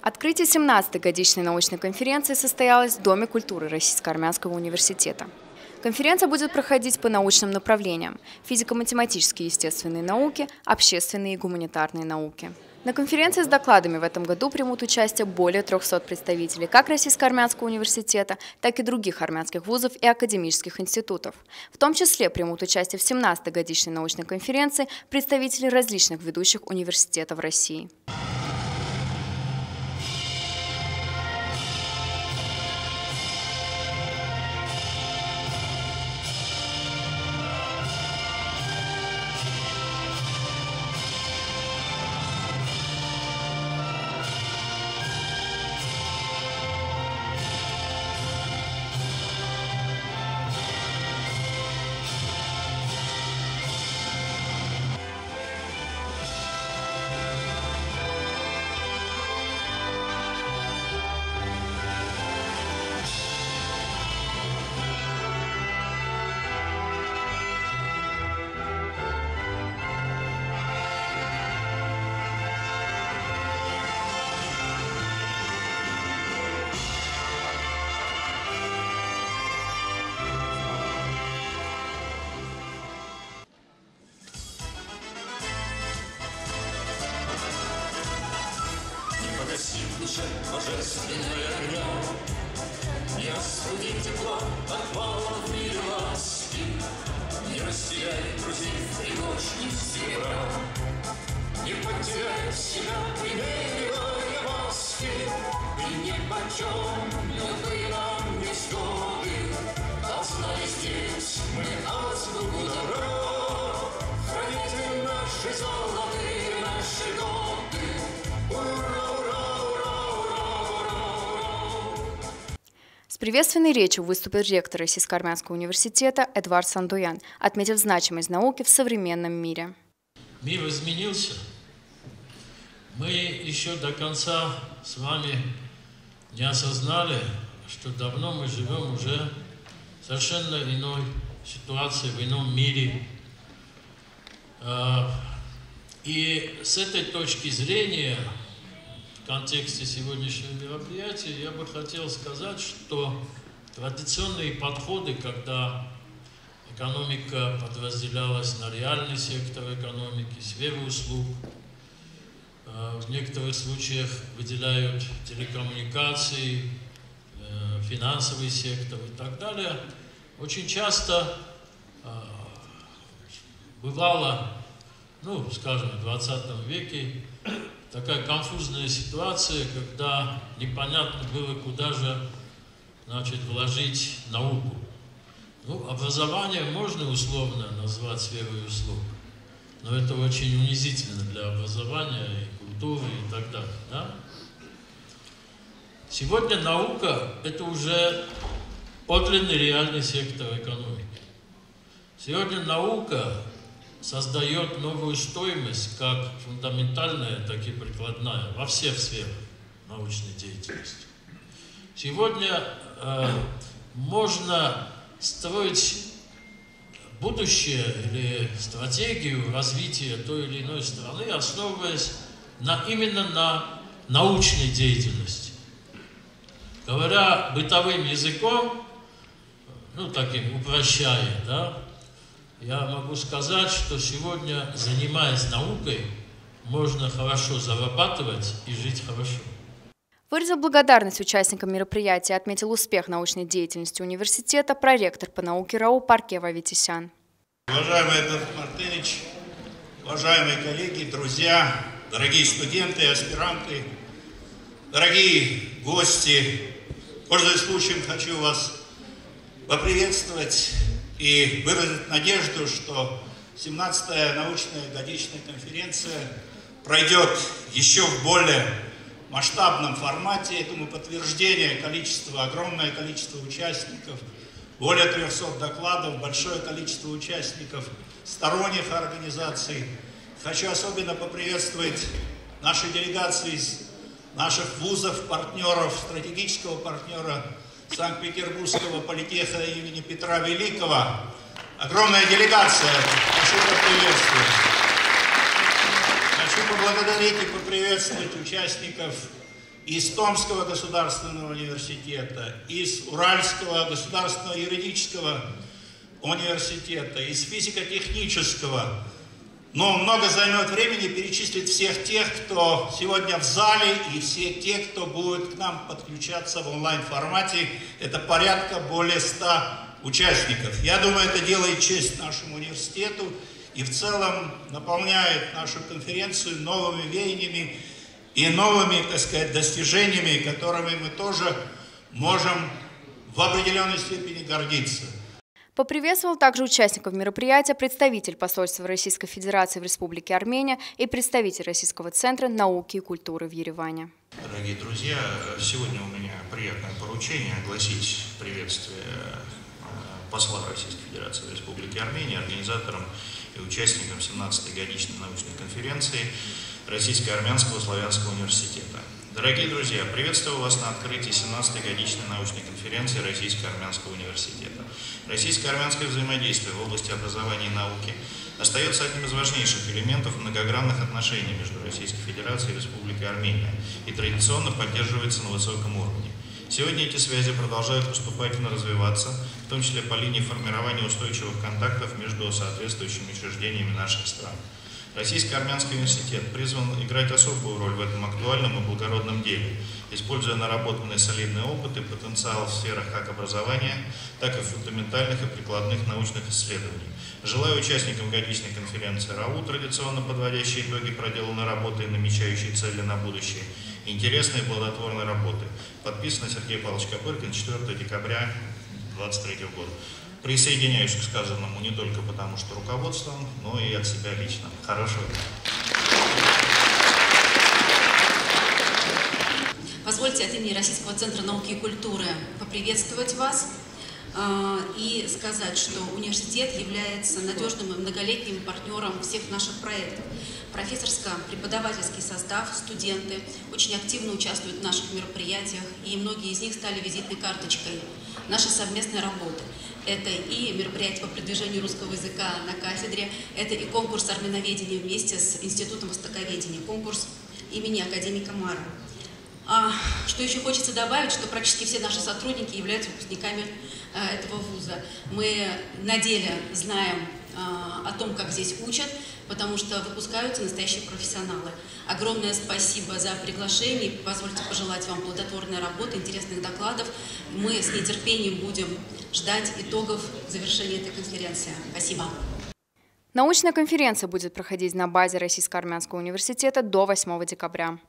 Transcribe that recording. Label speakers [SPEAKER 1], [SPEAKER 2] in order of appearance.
[SPEAKER 1] Открытие 17-й годичной научной конференции состоялось в Доме культуры Российско-Армянского университета. Конференция будет проходить по научным направлениям – физико-математические и естественные науки, общественные и гуманитарные науки. На конференции с докладами в этом году примут участие более 300 представителей как Российско-Армянского университета, так и других армянских вузов и академических институтов. В том числе примут участие в 17-й годичной научной конференции представители различных ведущих университетов России.
[SPEAKER 2] В душе божественное огня, не остуди тепло от баллов мира ласки, не растеряй друзей тревожных зебра, не потеряй себя, примеривая маски, и нипочем не ты нам весь годы, а знай здесь мы азбуку добра, храните наши золотые, наши годы.
[SPEAKER 1] С приветственной речью выступил ректор Российско-Армянского университета Эдуард Сандуян, отметив значимость науки в современном мире.
[SPEAKER 3] Мир изменился. Мы еще до конца с вами не осознали, что давно мы живем уже в совершенно иной ситуации, в ином мире. И с этой точки зрения, в контексте сегодняшнего мероприятия, я бы хотел сказать, что традиционные подходы, когда экономика подразделялась на реальный сектор экономики, сферу услуг, в некоторых случаях выделяют телекоммуникации, финансовый сектор и так далее, очень часто бывало, скажем, в 20 веке, такая конфузная ситуация, когда непонятно было, куда же, вложить науку. Образование можно условно назвать сферой услуг, но это очень унизительно для образования и культуры и так далее. Да? Сегодня наука – это уже подлинный реальный сектор экономики. Сегодня наука создает новую стоимость, как фундаментальная, так и прикладная, во всех сферах научной деятельности. Сегодня можно строить будущее или стратегию развития той или иной страны, основываясь именно на научной деятельности. Говоря бытовым языком, таким упрощая, да, я могу сказать, что сегодня, занимаясь наукой, можно хорошо зарабатывать и жить хорошо.
[SPEAKER 1] Выразил благодарность участникам мероприятия и отметил успех научной деятельности университета проректор по науке РАУ Паркева Аветисян.
[SPEAKER 4] Уважаемый Эдуард Мартынович, уважаемые коллеги, друзья, дорогие студенты и аспиранты, дорогие гости, пользуясь случаем, хочу вас поприветствовать и выразить надежду, что 17-я научная годичная конференция пройдет еще в более масштабном формате. Этому подтверждение огромное количество участников, более 300 докладов, большое количество участников сторонних организаций. Хочу особенно поприветствовать наши делегации из наших вузов, партнеров, стратегического партнера Санкт-Петербургского политеха имени Петра Великого. Огромная делегация. Прошу поприветствовать. Хочу поблагодарить и поприветствовать участников из Томского государственного университета, из Уральского государственного юридического университета, из физико-технического. Но много займет времени перечислить всех тех, кто сегодня в зале, и все те, кто будет к нам подключаться в онлайн-формате. Это порядка более 100 участников. Я думаю, это делает честь нашему университету и в целом наполняет нашу конференцию новыми веяниями и новыми, так сказать, достижениями, которыми мы тоже можем в определенной степени гордиться.
[SPEAKER 1] Поприветствовал также участников мероприятия представитель посольства Российской Федерации в Республике Армения и представитель Российского центра науки и культуры в Ереване.
[SPEAKER 5] Дорогие друзья, сегодня у меня приятное поручение огласить приветствие посла Российской Федерации в Республике Армения, организаторам и участникам 17-й годичной научной конференции Российско-Армянского славянского университета. Дорогие друзья, приветствую вас на открытии 17-й годичной научной конференции Российско-Армянского университета. Российско-армянское взаимодействие в области образования и науки остается одним из важнейших элементов многогранных отношений между Российской Федерацией и Республикой Армения и традиционно поддерживается на высоком уровне. Сегодня эти связи продолжают поступательно развиваться, в том числе по линии формирования устойчивых контактов между соответствующими учреждениями наших стран. Российско-Армянский университет призван играть особую роль в этом актуальном и благородном деле, используя наработанный солидный опыт и потенциал в сферах как образования, так и фундаментальных и прикладных научных исследований. Желаю участникам годичной конференции РАУ, традиционно подводящей итоги проделанной работы и намечающей цели на будущее, интересной и плодотворной работы. Подписано Сергей Павлович Копыркин, 4 декабря 2023 года. Присоединяюсь к сказанному не только потому, что руководством, но и от себя лично. Хорошего дня.
[SPEAKER 6] Позвольте от имени Российского центра науки и культуры поприветствовать вас и сказать, что университет является надежным и многолетним партнером всех наших проектов. Профессорско-преподавательский состав, студенты очень активно участвуют в наших мероприятиях, и многие из них стали визитной карточкой нашей совместной работы. Это и мероприятие по продвижению русского языка на кафедре, это и конкурс армяноведения вместе с Институтом востоковедения, конкурс имени академика Мара. Что еще хочется добавить, что практически все наши сотрудники являются выпускниками этого вуза. Мы на деле знаем о том, как здесь учат, потому что выпускаются настоящие профессионалы. Огромное спасибо за приглашение. Позвольте пожелать вам плодотворной работы, интересных докладов. Мы с нетерпением будем ждать итогов завершения этой конференции. Спасибо.
[SPEAKER 1] Научная конференция будет проходить на базе Российско-Армянского университета до 8 декабря.